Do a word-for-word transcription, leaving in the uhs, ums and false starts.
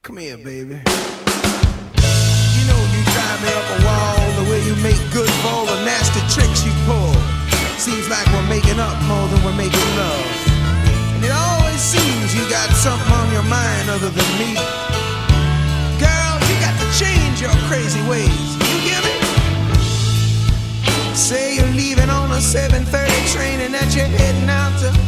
Come here, baby. You know you drive me up a wall, the way you make good for all the nasty tricks you pull. Seems like we're making up more than we're making love. And it always seems you got something on your mind other than me. Girl, you got to change your crazy ways. You hear me? Say you're leaving on a seven thirty train and that you're heading out to